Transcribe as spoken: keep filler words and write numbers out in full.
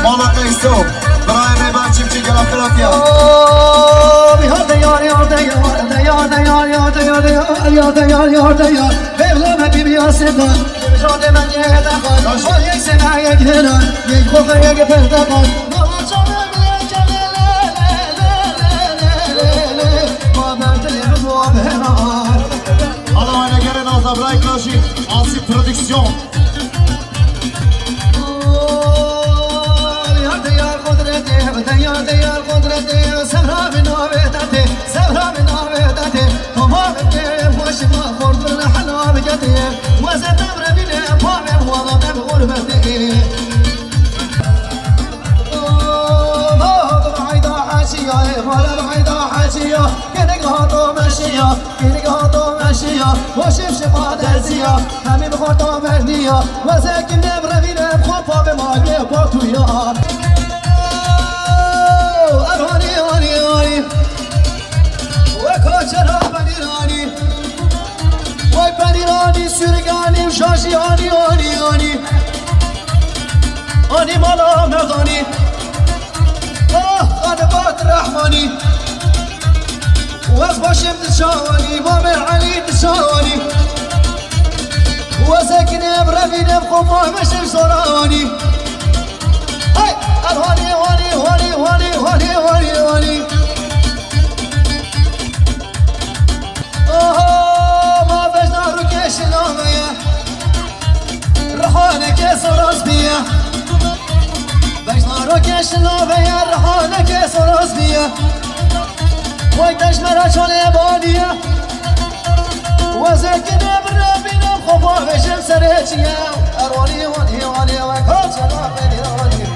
مالا قیسو برای میبن چیم چی گلا خلاتیا یار دیار یار دیار یار دیار یار دیار یار دیار یار دیار بغلام بیبی آسیدان شده من یه دقیقه شد یک سنه یک هنان یک خوخه یک پردقان ماما جانه بله جانه ما بردیم با بهنان حالا اینگر نازابرای کلاشی آسی پرودکسیون یار دیار قدرته دیار دیار قدرته سمرا بناویدته سمرا بناویدته تمام الدين وش ما خورد من حلا بجدي وزت امر بنا قام وضع بغربتي بعيدا حاشية ولا بعيدا حاشية كنك هاتو ماشية كنك هاتو ماشية وشف شفا درسية همي بخورتو مهدية وزاكن نبر بنا بخوفا بماقلي بوتويا أرهاني هاني هاني وكوشرا بنيراني وای بنیرانی سرگانی شاشی آنی آنی آنی آنی مالا مغانی آه خانبات رحمانی وز باشم دشانی بام علی دشانی وزاكن ابرفين بخوفا مشم سراني هاي الهاني هاني هاني هاني هاني هاني هاني شنوبيا رحانك سراس بيا ويدش مرا شوني بانيا وزكن برابينا خفا فشل سريتيا أرواني واني واني وكل شباب